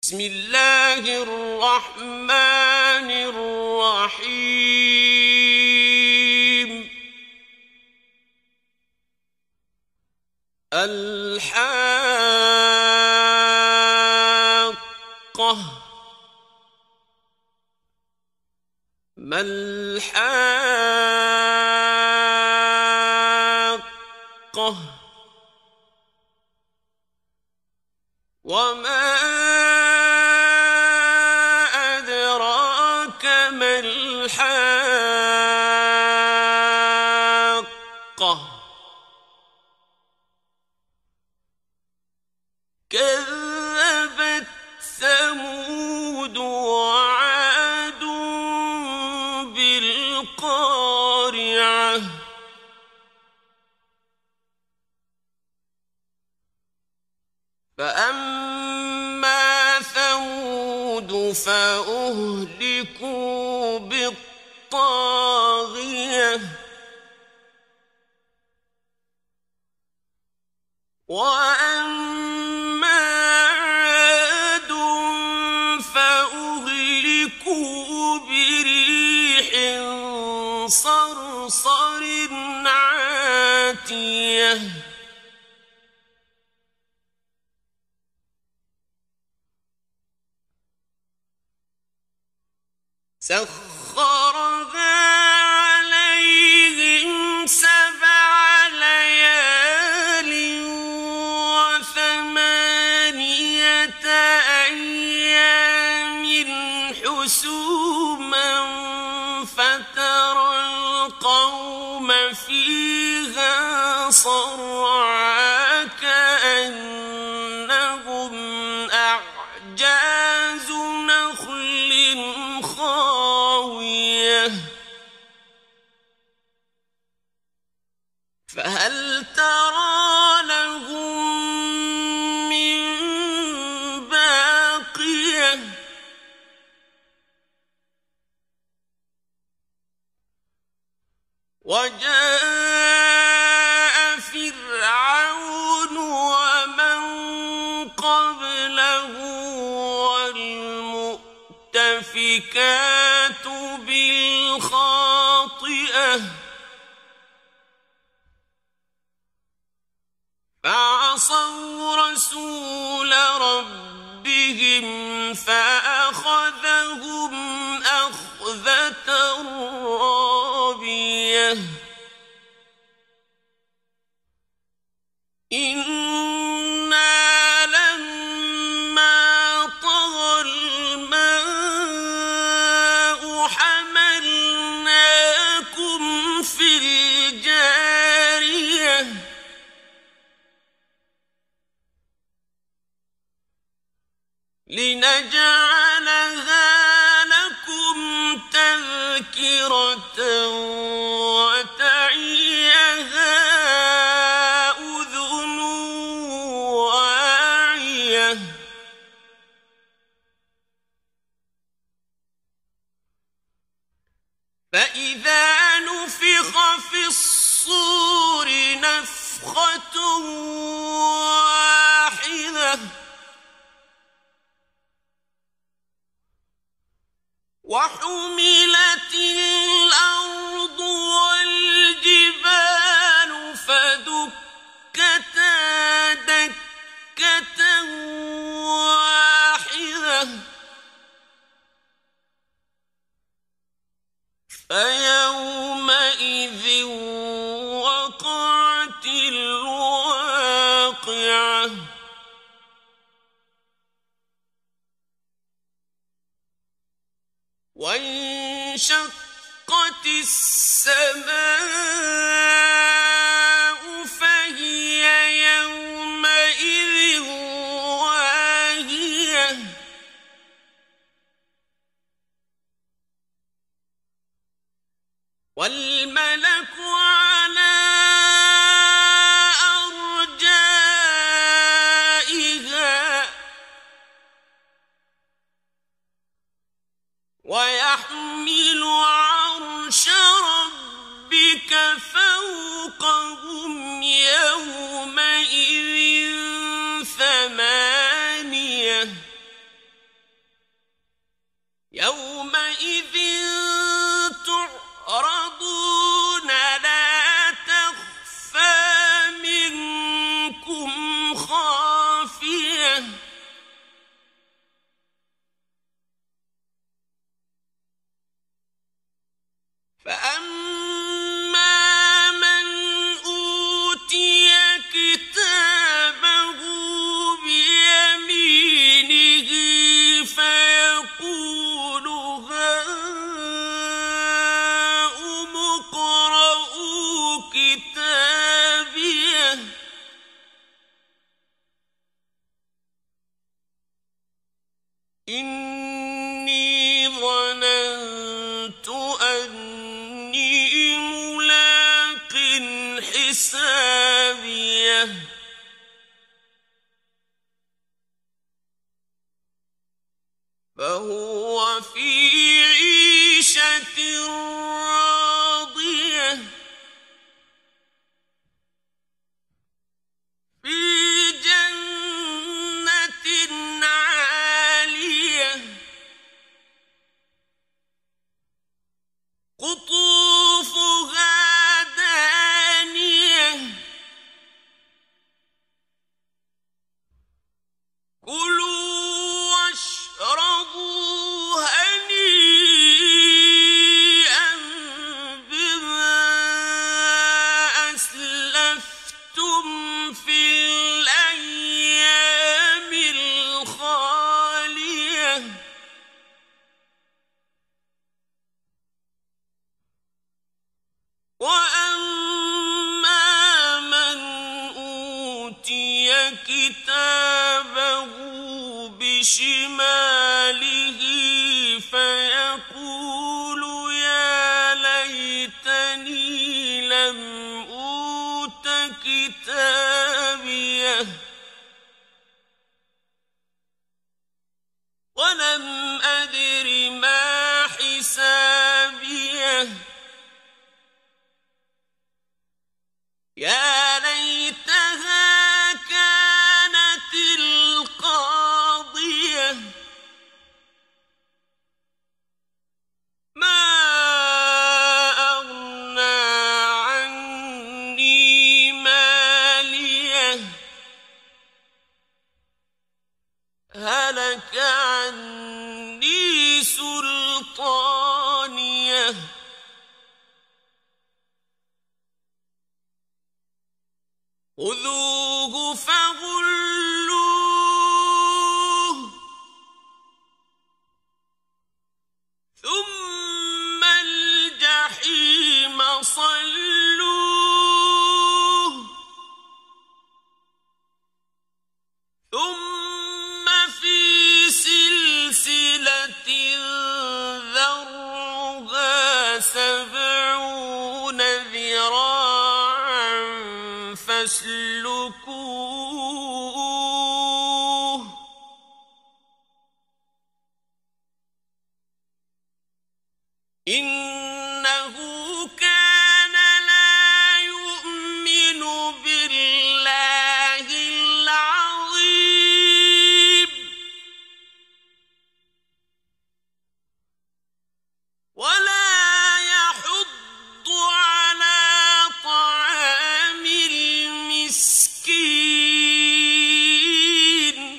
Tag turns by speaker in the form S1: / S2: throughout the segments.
S1: بسم الله الرحمن الرحيم الحاقة ما الحاقة وما أدراك ما الحاقة كذبت ثمود وعاد بالقارعة فأما ثمود فأهلكوا بالطاغية وأما عاد فأهلكوا بريح صرصر عاتية سخرها عليهم 7 ليال و8 أيام حسوما فترى القوم فيها صرعى كأنهم أعجاز نخل خاوية فهل ترى لهم من باقية وجاء فرعون ومن قبله والمؤتفكات بالخاطئة فعصوا رسول ربهم فأخذهم أخذة رابية إنا لما طغى الماء حملناكم في الجارية لنجعلها لكم تذكرة وتعيها أذن واعية فإذا نفخ في الصور نفخة واحدة وحملت الأرض والجبال فدكتا دكة واحدة فيومئذ وقعت الواقعة وانشقت السماء فهي يومئذ واهية والملك على أرجائها ويحمل عرش ربك فوقهم يومئذ 8 يومئذ تعرضون لا تخفى منكم خافية فأما من أوتي كتابه بيمينه فيقول هاؤم اقرءوا كتابيه إني ظننت أني ملاق حسابيه فهو في عيشة راضية في جنة عالية قطوفها دانية كلوا واشربوا هنيئا بما أسلفتم في الأيام الخالية وأما من أوتي كتابه بشماله فيقول يا ليتني لم أوت كتابيه ولم أدر ما حسابيه يا ليتها كانت القاضية ما أغنى عني ماليه هلك عني سلطانيه خذوه فغلوه ثم الجحيم صلوه ثم في سلسلة ذرعها 70 ذراعا فاسلكوه إنه كان لا يؤمن بالله العظيم ولا يحض على طعام المسكين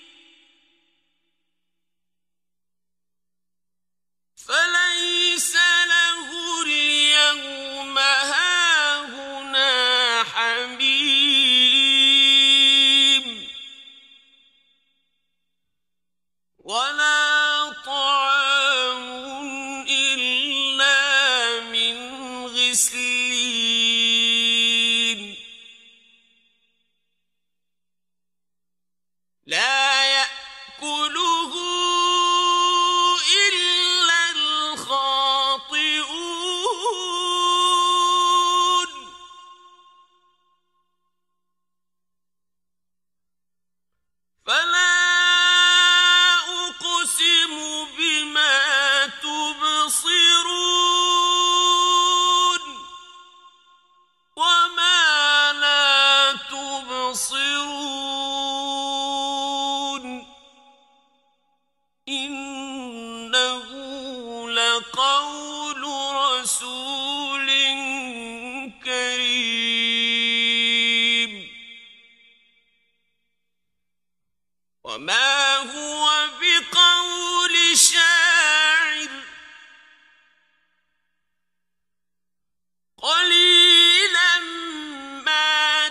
S1: فليس له اليوم هاهنا حميم ولا طعام إلا من غسلين لا يأكله إلا الخاطئون فلا أقسم لقول رسول كريم وما هو بقول شاعر قليلا ما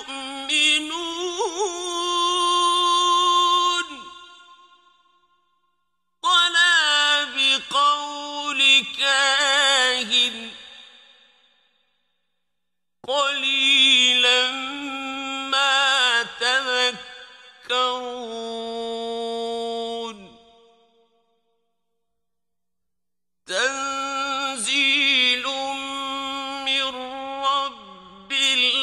S1: تؤمنون ولا بقول كاهن قليلا ما تذكرون تنزيل من رب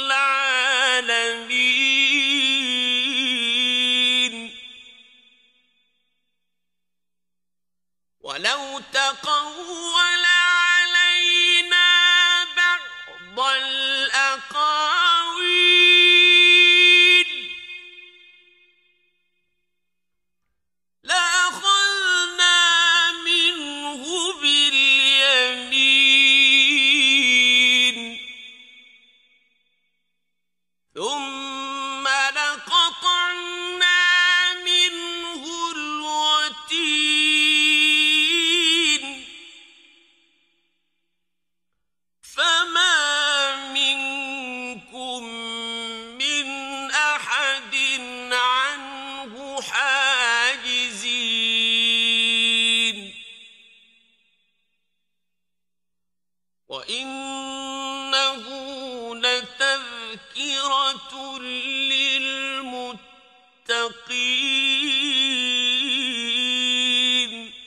S1: العالمين ولو تقول علينا بعض الأقاويل لأخذنا منه باليمين ثم لقطعنا منه الوتين فما منكم من أحد عنه حاجزين وإنه لتذكرة للمتقين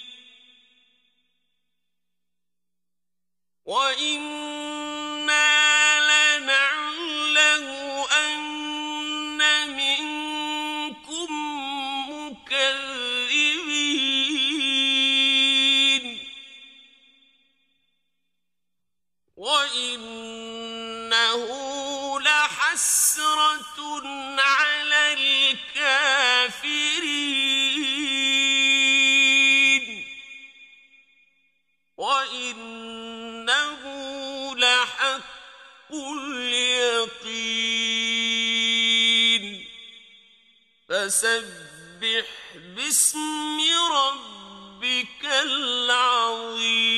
S1: وإنا لنعلم أن منكم مكذبين وإنه لحسرة على الكافرين وإنه لحق اليقين فسبح باسم ربك العظيم